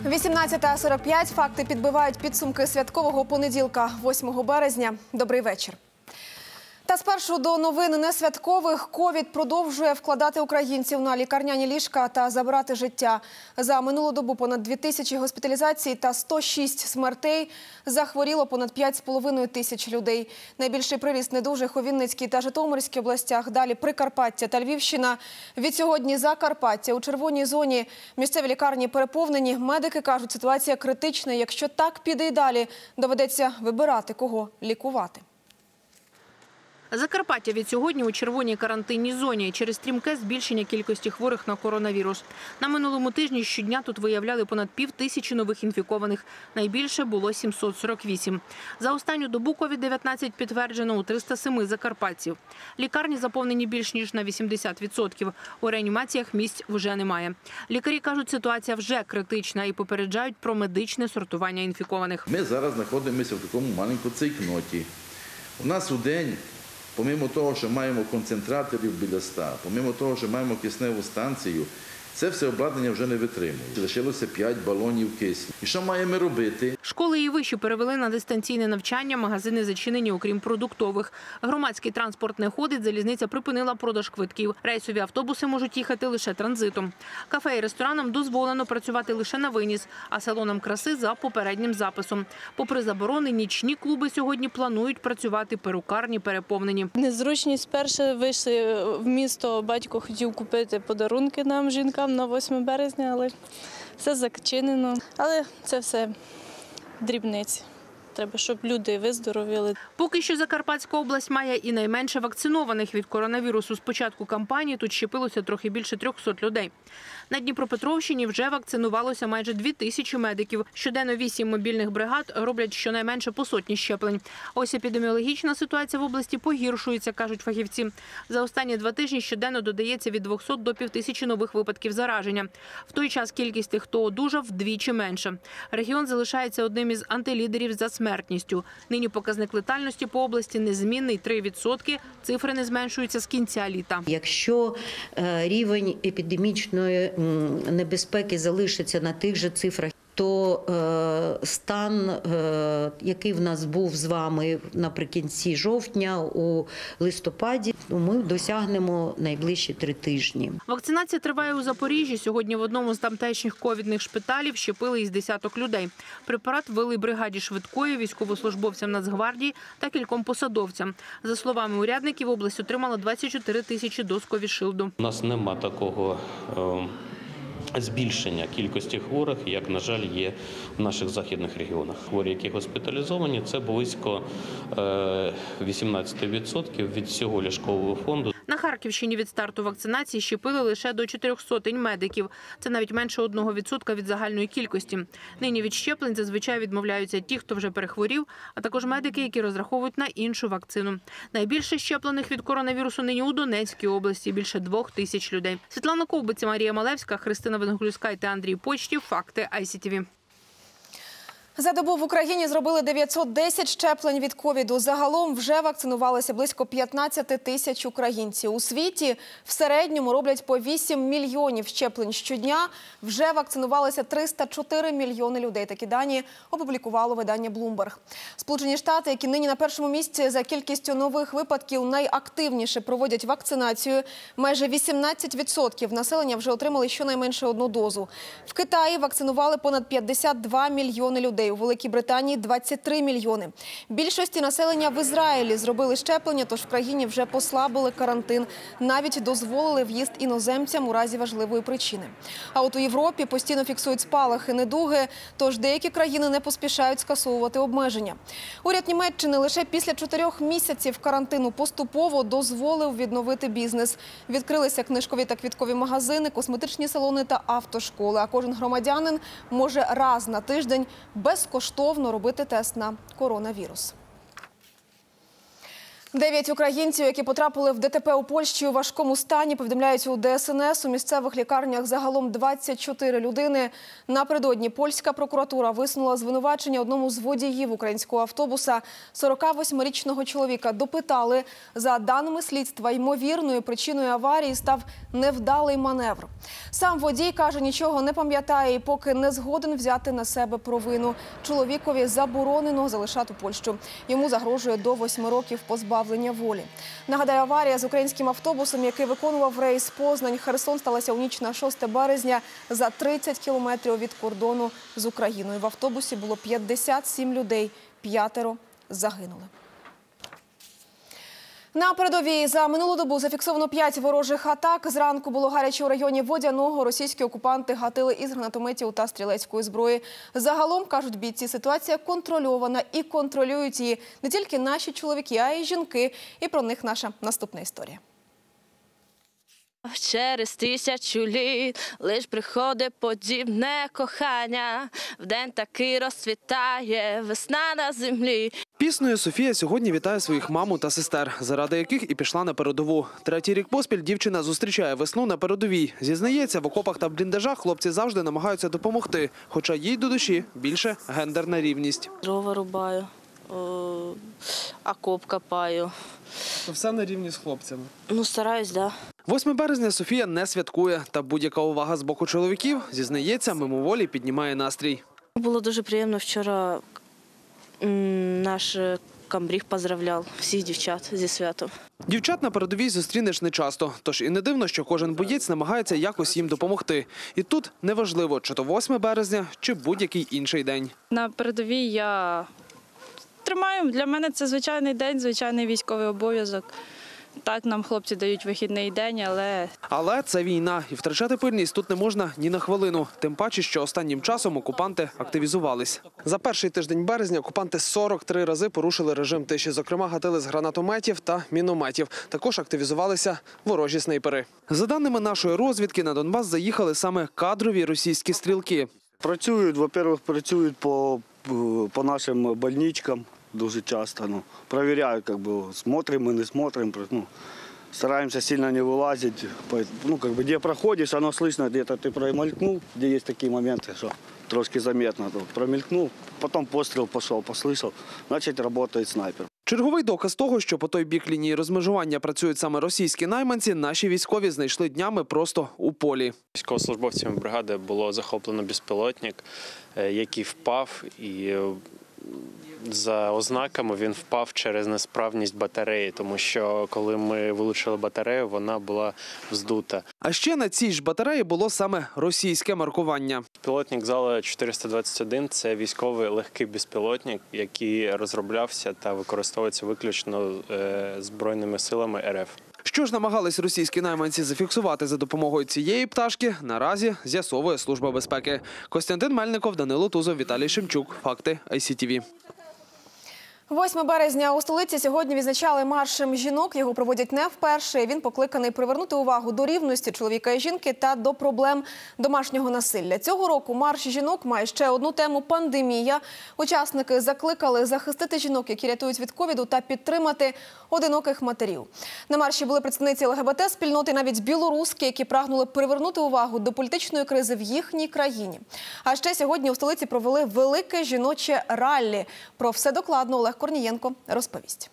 18:45. Факти підбивають підсумки святкового понеділка, 8 березня. Добрий вечір. Та спершу до новин несвяткових. ковід продовжує вкладати українців на лікарняні ліжка та забирати життя. За минулу добу понад 2000 госпіталізацій та 106 смертей. Захворіло понад 5,5 тисяч людей. Найбільший приріст недужих у Вінницькій та Житомирській областях. Далі Прикарпаття та Львівщина. Відсьогодні Закарпаття. У червоній зоні місцеві лікарні переповнені. Медики кажуть, ситуація критична. Якщо так піде й далі, доведеться вибирати, кого лікувати. Закарпаття від сьогодні у червоній карантинній зоні через стрімке збільшення кількості хворих на коронавірус. На минулому тижні щодня тут виявляли понад 5000 нових інфікованих. Найбільше було 748. За останню добу COVID-19 підтверджено у 307 закарпатців. Лікарні заповнені більш ніж на 80%. У реанімаціях місць вже немає. Лікарі кажуть, ситуація вже критична і попереджають про медичне сортування інфікованих. Ми зараз знаходимося в такому маленькому цейкноті. У нас у день, помимо того, що маємо концентраторів біля 100, помимо того, що маємо кисневу станцію, це все обладнання вже не витримує. Лишилося 5 балонів кисню. І що маємо робити? Школи і виші перевели на дистанційне навчання, магазини зачинені, окрім продуктових. Громадський транспорт не ходить, залізниця припинила продаж квитків. Рейсові автобуси можуть їхати лише транзитом. Кафе і ресторанам дозволено працювати лише на виніс, а салонам краси за попереднім записом. Попри заборони, нічні клуби сьогодні планують працювати, перукарні переповнені. Незручність. Перше вийшли в місто, батько хотів купити подарунки нам, жінкам, на 8 березня, але все зачинено. Але це все дрібниці. Треба, щоб люди виздоровіли. Поки що Закарпатська область має і найменше вакцинованих від коронавірусу. З початку кампанії тут щепилося трохи більше 300 людей. На Дніпропетровщині вже вакцинувалося майже 2000 медиків. Щоденно 8 мобільних бригад роблять щонайменше по сотні щеплень. Ось епідеміологічна ситуація в області погіршується, кажуть фахівці. За останні 2 тижні щоденно додається від 200 до 5000 нових випадків зараження. В той час кількість тих, хто одужав, вдвічі менше. Регіон залишається одним із антилідерів за смертністю. Нині показник летальності по області незмінний – 3%. Цифри не зменшуються з кінця літа. Якщо рівень епідемічної небезпеки залишиться на тих же цифрах, то стан, який в нас був з вами наприкінці жовтня, у листопаді, ми досягнемо найближчі 3 тижні. Вакцинація триває у Запоріжжі. Сьогодні в одному з тамтешніх ковідних шпиталів щепили із десяток людей. Препарат ввели бригаді швидкої, військовослужбовцям Нацгвардії та кільком посадовцям. За словами урядників, область отримала 24 тисячі доз ковідшилду. У нас нема такого збільшення кількості хворих, як, на жаль, є в наших західних регіонах. Хворі, які госпіталізовані, це близько 18% від всього ліжкового фонду. На Харківщині від старту вакцинації щепили лише до 400 медиків. Це навіть менше 1% від загальної кількості. Нині від щеплень зазвичай відмовляються ті, хто вже перехворів, а також медики, які розраховують на іншу вакцину. Найбільше щеплених від коронавірусу нині у Донецькій області – більше 2000 людей. Світлана Ковбиця, Марія Малевська, Христина Венгулюська та Андрій Почтів. Факти ICTV. За добу в Україні зробили 910 щеплень від ковіду. Загалом вже вакцинувалися близько 15 тисяч українців. У світі в середньому роблять по 8 мільйонів щеплень щодня. Вже вакцинувалися 304 мільйони людей. Такі дані опублікувало видання Bloomberg. Сполучені Штати, які нині на першому місці за кількістю нових випадків, найактивніше проводять вакцинацію. Майже 18% населення вже отримали щонайменше 1 дозу. В Китаї вакцинували понад 52 мільйони людей. У Великій Британії – 23 мільйони. Більшості населення в Ізраїлі зробили щеплення, тож в країні вже послабили карантин. Навіть дозволили в'їзд іноземцям у разі важливої причини. А от у Європі постійно фіксують спалахи недуги, тож деякі країни не поспішають скасовувати обмеження. Уряд Німеччини лише після 4 місяців карантину поступово дозволив відновити бізнес. Відкрилися книжкові та квіткові магазини, косметичні салони та автошколи. А кожен громадянин може раз на тиждень безкоштовно робити тест на коронавірус. 9 українців, які потрапили в ДТП у Польщі у важкому стані, повідомляють у ДСНС. У місцевих лікарнях загалом 24 людини. Напередодні польська прокуратура висунула звинувачення одному з водіїв українського автобуса. 48-річного чоловіка допитали. За даними слідства, ймовірною причиною аварії став невдалий маневр. Сам водій каже, нічого не пам'ятає і поки не згоден взяти на себе провину. Чоловікові заборонено залишати Польщу. Йому загрожує до 8 років позбавлення волі. Нагадаю, аварія з українським автобусом, який виконував рейс Познань-Херсон, сталася у ніч на 6 березня за 30 кілометрів від кордону з Україною. В автобусі було 57 людей, 5 загинули. На передовій за минулу добу зафіксовано 5 ворожих атак. Зранку було гаряче у районі Водяного. Російські окупанти гатили із гранатометів та стрілецької зброї. Загалом, кажуть бійці, ситуація контрольована і контролюють її не тільки наші чоловіки, а й жінки. І про них наша наступна історія. Через 1000 літ лиш приходить подібне кохання, вдень таки розцвітає весна на землі. Піснею Софія сьогодні вітає своїх маму та сестер, заради яких і пішла на передову. 3-й рік поспіль дівчина зустрічає весну на передовій. Зізнається, в окопах та бліндажах хлопці завжди намагаються допомогти, хоча їй до душі більше гендерна рівність. Дрова рубаю, окоп копаю. Все на рівні з хлопцями. Стараюсь, да. 8 березня Софія не святкує, та будь-яка увага з боку чоловіків, зізнається, мимоволі піднімає настрій. Було дуже приємно вчора. Наш комбриг поздравляв всіх дівчат зі святом. Дівчат на передовій зустрінеш нечасто, тож і не дивно, що кожен боєць намагається якось їм допомогти. І тут неважливо, чи то 8 березня, чи будь-який інший день. На передовій я тримаю. Для мене це звичайний день, звичайний військовий обов'язок. Так, нам хлопці дають вихідний день, але... Але це війна, і втрачати пильність тут не можна ні на хвилину. Тим паче, що останнім часом окупанти активізувались. За перший тиждень березня окупанти 43 рази порушили режим тиші. Зокрема, гатили з гранатометів та мінометів. Також активізувалися ворожі снайпери. За даними нашої розвідки, на Донбас заїхали саме кадрові російські стрілки. Працюють, во-первых, працюють по нашим больничкам. Дуже часто, проверяют, смотрим мы, не смотрим, стараемся сильно не вылазить, где проходишь, оно слышно, где-то ты промелькнул, где есть такие моменты, что трошки заметно, промелькнул, потом пострел пошел, послышал, значит, работает снайпер. Черговий доказ того, що по той бік лінії розмежування працюють саме російські найманці, наші військові знайшли днями просто у полі. Військовослужбовцями бригади було захоплено безпілотник, який впав, і за ознаками він впав через несправність батареї, тому що коли ми вилучили батарею, вона була вздута. А ще на цій ж батареї було саме російське маркування. Безпілотник Зала 421 – це військовий легкий безпілотник, який розроблявся та використовується виключно Збройними силами РФ. Що ж намагались російські найманці зафіксувати за допомогою цієї пташки, наразі з'ясовує Служба безпеки. Костянтин Мельников, Данило Тузов, Віталій Шемчук. Факти ICTV. 8 березня у столиці сьогодні відзначали маршем жінок. Його проводять не вперше. Він покликаний привернути увагу до рівності чоловіка і жінки та до проблем домашнього насилля. Цього року марш жінок має ще одну тему – пандемія. Учасники закликали захистити жінок, які рятують від ковіду, та підтримати одиноких матерів. На марші були представниці ЛГБТ-спільноти, навіть білоруски, які прагнули привернути увагу до політичної кризи в їхній країні. А ще сьогодні у столиці провели велике жіноче раллі. Про все докладно Олег Корнієнко розповість.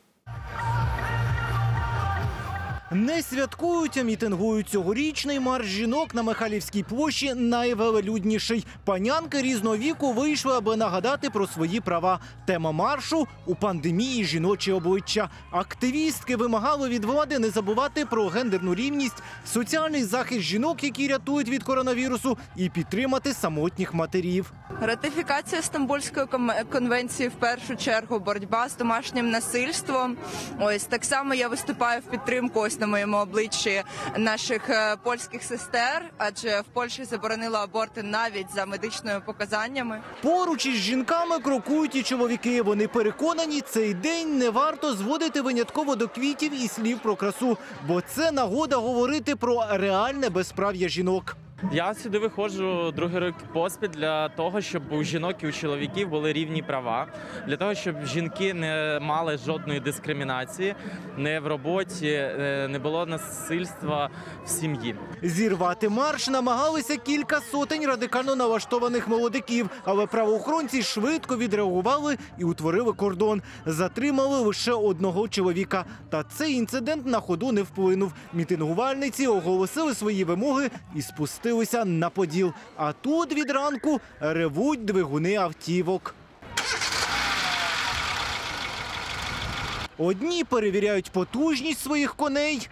Не святкують, а мітингують. Цьогорічний марш жінок на Михайлівській площі найвелелюдніший. Панянки різного віку вийшли, аби нагадати про свої права. Тема маршу – у пандемії жіночі обличчя. Активістки вимагали від влади не забувати про гендерну рівність, соціальний захист жінок, які рятують від коронавірусу, і підтримати самотніх матерів. Ратифікація Стамбульської конвенції в першу чергу, боротьба з домашнім насильством. Ось так само я виступаю в підтримку на моєму обличчі наших польських сестер, адже в Польщі заборонили аборти навіть за медичними показаннями. Поруч із жінками крокують і чоловіки. Вони переконані, цей день не варто зводити винятково до квітів і слів про красу, бо це нагода говорити про реальне безправ'я жінок. Я сюди виходжу другий рік поспіль для того, щоб у жінок і у чоловіків були рівні права, для того, щоб жінки не мали жодної дискримінації, не в роботі, не було насильства в сім'ї. Зірвати марш намагалися кілька сотень радикально налаштованих молодиків, але правоохоронці швидко відреагували і утворили кордон. Затримали лише одного чоловіка. Та цей інцидент на ходу не вплинув. Мітингувальниці оголосили свої вимоги і спустилися на Поділ. А тут від ранку ревуть двигуни автівок. Одні перевіряють потужність своїх коней,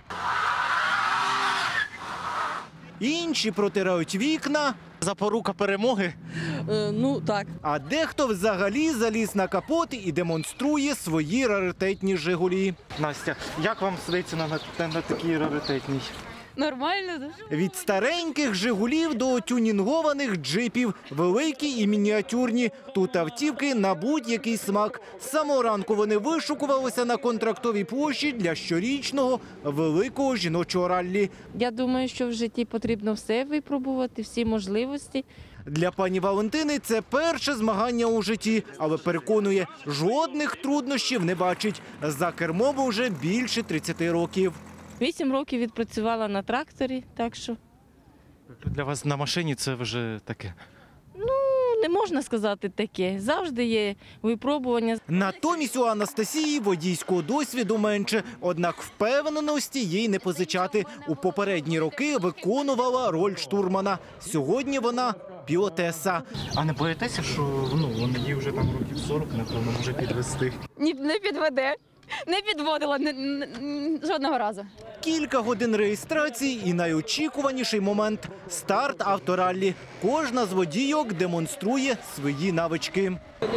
інші протирають вікна. Запорука перемоги? Ну, так. А дехто взагалі заліз на капот і демонструє свої раритетні «Жигулі». Настя, як вам свиться на такій раритетній? Нормально, дуже. Від стареньких «Жигулів» до тюнінгованих джипів. Великі і мініатюрні. Тут автівки на будь-який смак. З самого ранку вони вишукувалися на Контрактовій площі для щорічного великого жіночого раллі. Я думаю, що в житті потрібно все випробувати, всі можливості. Для пані Валентини це перше змагання у житті, але переконує, жодних труднощів не бачить. За кермом уже більше 30 років. 8 років відпрацювала на тракторі, так що... Для вас на машині це вже таке? Ну, не можна сказати таке. Завжди є випробування. Натомість у Анастасії водійського досвіду менше, однак впевненості їй не позичати. У попередні роки виконувала роль штурмана. Сьогодні вона пілотеса. А не боїтеся, що їй вже там років 40, напевно, може підвести? Ні, не підведе. Не підводила жодного разу. Кілька годин реєстрації і найочікуваніший момент – старт автораллі. Кожна з водійок демонструє свої навички.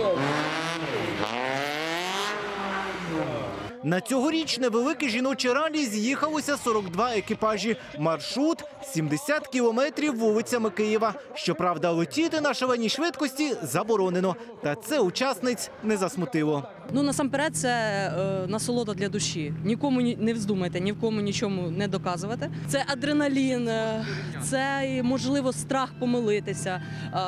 На цьогорічне велике жіноче ралі з'їхалося 42 екіпажі. Маршрут – 70 кілометрів вулицями Києва. Щоправда, летіти на шаленій швидкості заборонено. Та це учасниць не засмутило. Насамперед, це насолода для душі. Нікому не вздумайте, ні в кому нічому не доказувати. Це адреналін, це, можливо, страх помилитися,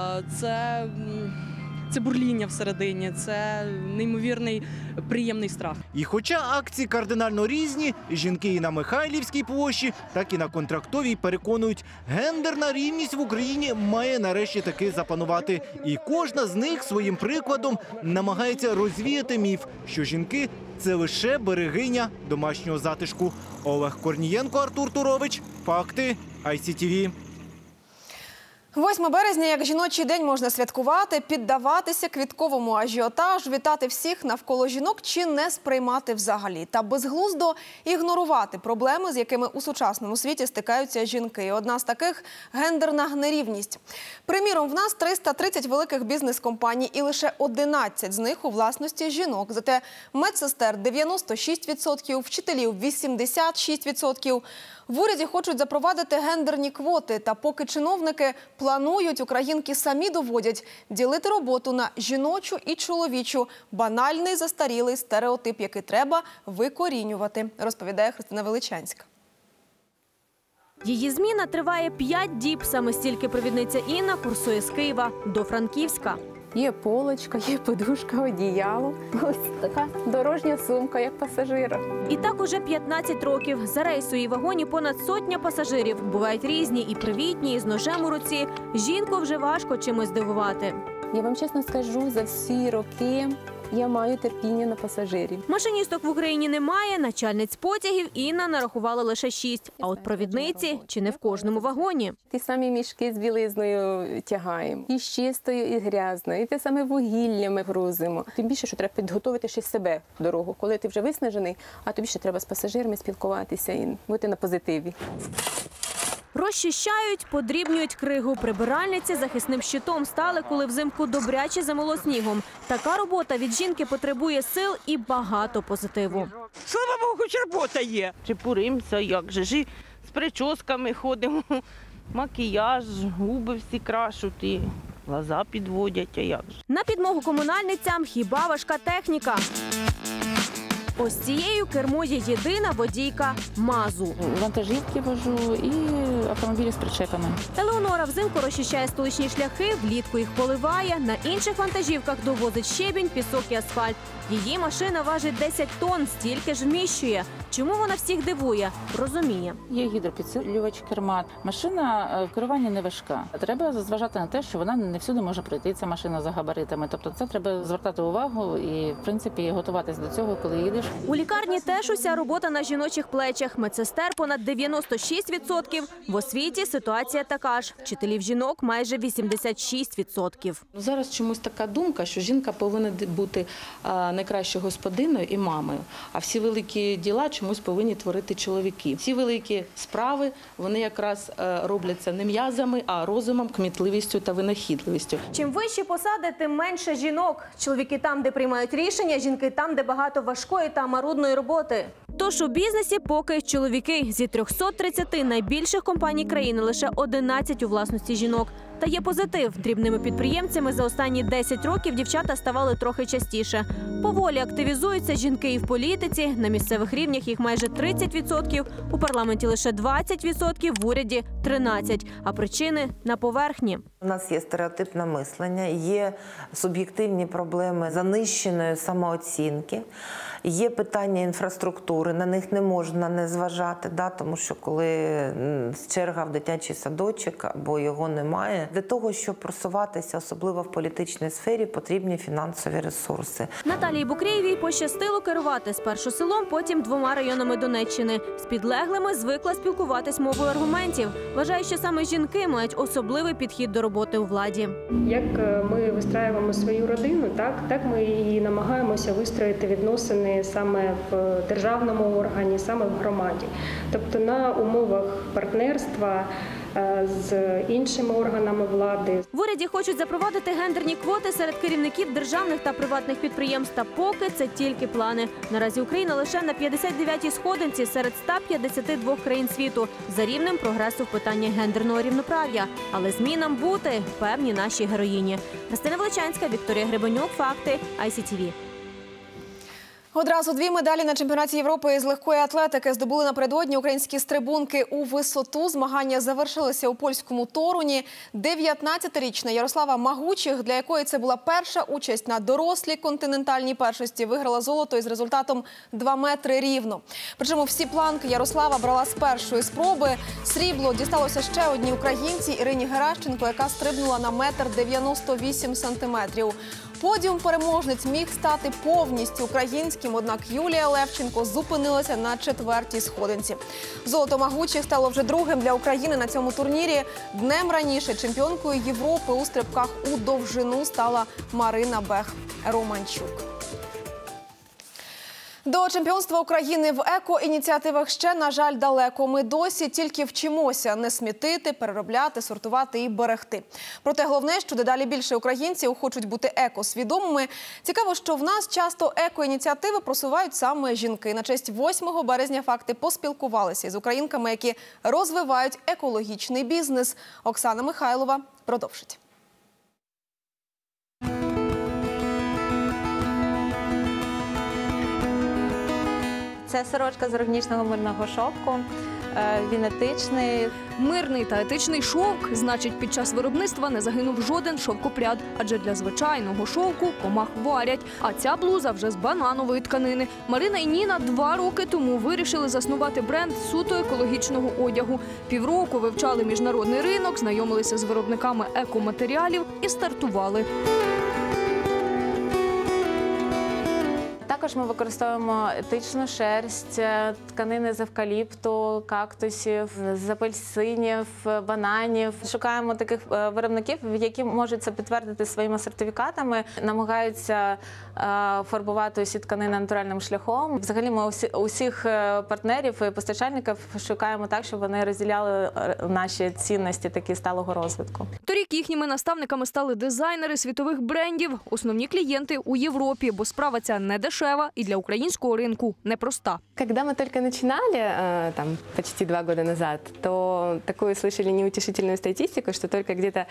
це бурління всередині, це неймовірний, приємний страх. І хоча акції кардинально різні, жінки і на Михайлівській площі, так і на Контрактовій переконують, гендерна рівність в Україні має нарешті таки запанувати. І кожна з них своїм прикладом намагається розвіяти міф, що жінки – це лише берегиня домашнього затишку. Олег Корнієнко, Артур Турович. Факти. ICTV. 8 березня, як жіночий день, можна святкувати, піддаватися квітковому ажіотажу, вітати всіх навколо жінок чи не сприймати взагалі. Та безглуздо ігнорувати проблеми, з якими у сучасному світі стикаються жінки. Одна з таких – гендерна нерівність. Приміром, в нас 330 великих бізнес-компаній і лише 11 з них у власності жінок. Зате медсестер – 96%, вчителів – 86%. В уряді хочуть запровадити гендерні квоти, та поки чиновники планують, українки самі доводять ділити роботу на жіночу і чоловічу. Банальний застарілий стереотип, який треба викорінювати, розповідає Христина Величанська. Її зміна триває 5 діб. Саме стільки провідниця Інна курсує з Києва до Франківська. Є полочка, є подушка, одіяло. Ось така дорожня сумка, як пасажира. І так уже 15 років. За рейс у її вагоні понад 100 пасажирів. Бувають різні і привітні, і з ножем у руці. Жінку вже важко чимось здивувати. Я вам чесно скажу, за всі роки я маю терпіння на пасажирів. Машиністок в Україні немає, начальниць потягів Інна нарахувала лише 6. А от провідниці чи не в кожному вагоні. Ті самі мішки з білизною тягаємо. І з чистою, і грязною. І те саме вугілля ми грузимо. Тим більше, що треба підготувати ще себе в дорогу. Коли ти вже виснажений, а тобі ще треба з пасажирами спілкуватися і бути на позитиві. Розчищають, подрібнюють кригу. Прибиральниці захисним щитом стали, коли взимку добряче замело снігом. Така робота від жінки потребує сил і багато позитиву. Слава Богу, хоч робота є. Чепуримося, як же ж, і з прическами ходимо, макіяж, губи всі крашуть, і глаза підводять, а як же. На підмогу комунальницям хіба важка техніка. Ось цією кермує єдина водійка Мазу. Вантажівки вожу і автомобілі з причепами. Елеонора взимку розчищає столичні шляхи, влітку їх поливає, на інших вантажівках довозить щебінь, пісок і асфальт. Її машина важить 10 тонн, стільки ж вміщує. Чому вона всіх дивує? Розуміє. Є гідропідсилювач керма. Машина в керуванні не важка. Треба зважати на те, що вона не всюди може пройти, ця машина за габаритами. Тобто це треба звертати увагу і, в принципі, готуватись до цього, коли їдеш. У лікарні теж уся робота на жіночих плечах. Медсестер понад 96%. В освіті ситуація така ж. Вчителів жінок майже 86%. Зараз чомусь така думка, що жінка повинна бути найкращою господиною і мамою, а всі великі діла чомусь повинні творити чоловіки. Ці великі справи, вони якраз робляться не м'язами, а розумом, кмітливістю та винахідливістю. Чим вищі посади, тим менше жінок. Чоловіки там, де приймають рішення, жінки там, де багато важкої та марудної роботи. Тож у бізнесі поки чоловіки. Зі 330 найбільших компаній країни лише 11 у власності жінок. Та є позитив. Дрібними підприємцями за останні 10 років дівчата ставали трохи частіше. Поволі активізуються жінки і в політиці. На місцевих рівнях їх майже 30%, у парламенті лише 20%, в уряді – 13%. А причини на поверхні. У нас є стереотипне мислення, є суб'єктивні проблеми занищеної самооцінки, є питання інфраструктури, на них не можна не зважати, тому що коли черга в дитячий садочок або його немає, для того, щоб просуватися, особливо в політичній сфері, потрібні фінансові ресурси. Наталії Букреєвій пощастило керувати спершу селом, потім 2 районами Донеччини. З підлеглими звикла спілкуватись мовою аргументів. Вважає, що саме жінки мають особливий підхід до роботи у владі. Як ми вистраюємо свою родину, так ми і намагаємося вистроїти відносини саме в державному органі, саме в громаді. Тобто на умовах партнерства з іншими органами влади. В уряді хочуть запровадити гендерні квоти серед керівників державних та приватних підприємств. Та поки це тільки плани. Наразі Україна лише на 59-й сходинці серед 152 країн світу за рівнем прогресу в питанні гендерного рівноправ'я. Але змінам бути, певні наші героїні. Христина Величанська, Вікторія Гребенюк, Факти, ICTV. Одразу 2 медалі на чемпіонаті Європи з легкої атлетики здобули напередодні українські стрибунки у висоту. Змагання завершилися у польському Торуні. 19-річна Ярослава Магучих, для якої це була перша участь на дорослій континентальній першості, виграла золото із результатом 2 метри рівно. Причому всі планки Ярослава брала з першої спроби. Срібло дісталося ще одній українці Ірині Геращенко, яка стрибнула на 1,98 м. Подіум переможниць міг стати повністю українським, однак Юлія Левченко зупинилася на 4-й сходинці. Золото Магучих стало вже другим для України на цьому турнірі. Днем раніше чемпіонкою Європи у стрибках у довжину стала Марина Бех-Романчук. До чемпіонства України в еко-ініціативах ще, на жаль, далеко. Ми досі тільки вчимося не смітити, переробляти, сортувати і берегти. Проте головне, що дедалі більше українців хочуть бути екосвідомими. Цікаво, що в нас часто еко-ініціативи просувають саме жінки. На честь 8 березня «Факти» поспілкувалися із українками, які розвивають екологічний бізнес. Оксана Михайлова продовжить. Це сорочка з органічного мирного шовку, він етичний. Мирний та етичний шовк, значить, під час виробництва не загинув жоден шовкопряд, адже для звичайного шовку комах варять. А ця блуза вже з бананової тканини. Марина і Ніна 2 роки тому вирішили заснувати бренд суто екологічного одягу. Півроку вивчали міжнародний ринок, знайомилися з виробниками екоматеріалів і стартували. Також ми використовуємо етичну шерсть, тканини з евкаліпту, кактусів, з апельсинів, бананів. Шукаємо таких виробників, які можуть це підтвердити своїми сертифікатами, намагаються фарбувати усі тканини натуральним шляхом. Взагалі ми усіх партнерів і постачальників шукаємо так, щоб вони розділяли наші цінності такі сталого розвитку. Торік Торік їхніми наставниками стали дизайнери світових брендів. Основні клієнти у Європі, бо справа ця не дешева і для українського ринку непроста. Когда мы только начинали, там, почти 2 года назад, то такую слышали неутешительную статистику, что только где-то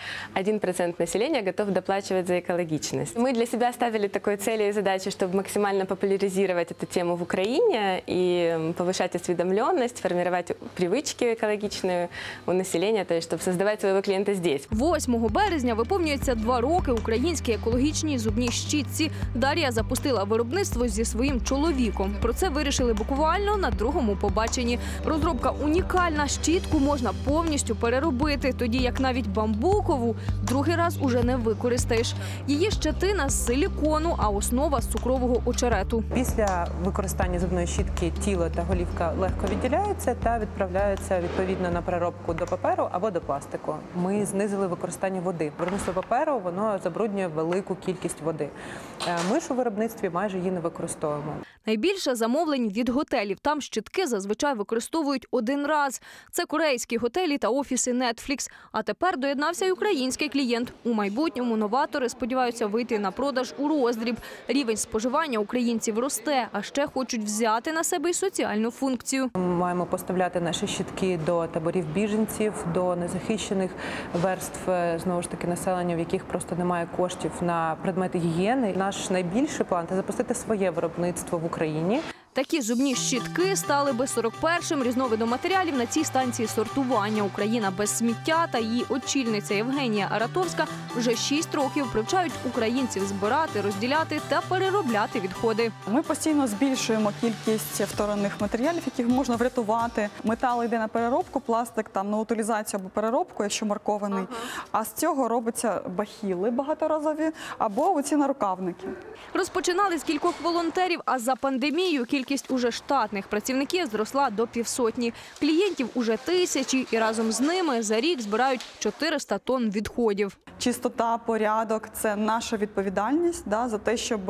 1% населения готов доплачивать за экологичность. Мы для себя ставили такой цели и задачи, чтобы максимально популяризировать эту тему в Украине и повышать осведомленность, формировать привычки экологичные у населения, то есть чтобы создавать своего клиента здесь. 8 березня виповнюється 2 роки українській екологічній зубній щітці. Дар'я запустила виробництво зі своїм чоловіком. Про це вирішили буквально на другому побаченні. Розробка унікальна, щітку можна повністю переробити, тоді як навіть бамбукову другий раз уже не використаєш. Її щетина з силікону, а основа з цукрового очерету. Після використання зубної щітки тіло та голівка легко відділяються та відправляються відповідно на переробку до паперу або до пластику. Ми знизили використання води. Виробництво паперу, воно забруднює велику кількість води. Ми ж у виробництві майже її не використовуємо. Найбільше замовлень від готелів. Там щітки зазвичай використовують один раз. Це корейські готелі та офіси Netflix. А тепер доєднався й український клієнт. У майбутньому новатори сподіваються вийти на продаж у роздріб. Рівень споживання українців росте, а ще хочуть взяти на себе й соціальну функцію. Ми маємо поставляти наші щітки до таборів біженців, до незахищених верств, знову ж таки, населення, в яких просто немає коштів на предмети гігієни. Наш найбільший план – це запустити своє виробництво в Україні. Такі зубні щітки стали би 41-м різновидом матеріалів на цій станції сортування. Україна без сміття та її очільниця Євгенія Аратовська вже 6 років привчають українців збирати, розділяти та переробляти відходи. Ми постійно збільшуємо кількість вторинних матеріалів, яких можна врятувати. Метал йде на переробку, пластик там на утилізацію або переробку, якщо маркований. А з цього робляться бахіли багаторазові або оці нарукавники. Розпочинали з кількох волонтерів, а за пандемією кількість уже штатних працівників зросла до 500. Клієнтів уже 1000 і разом з ними за рік збирають 400 тонн відходів. Чистота, порядок – це наша відповідальність за те, щоб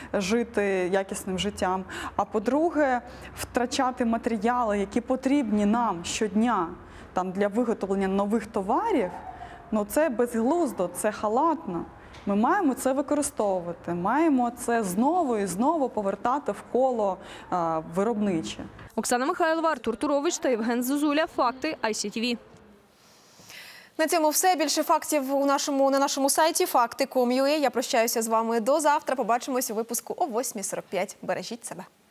жити якісним життям. А по-друге, втрачати матеріали, які потрібні нам щодня для виготовлення нових товарів, це безглуздо, це халатно. Ми маємо це використовувати, маємо це знову і знову повертати в коло виробниче. Оксана Михайлова, Артур Турович та Євген Зозуля. Факти ICTV. На цьому все. Більше фактів на нашому сайті fakti.com.ua. Я прощаюся з вами до завтра. Побачимось у випуску о 8:45. Бережіть себе.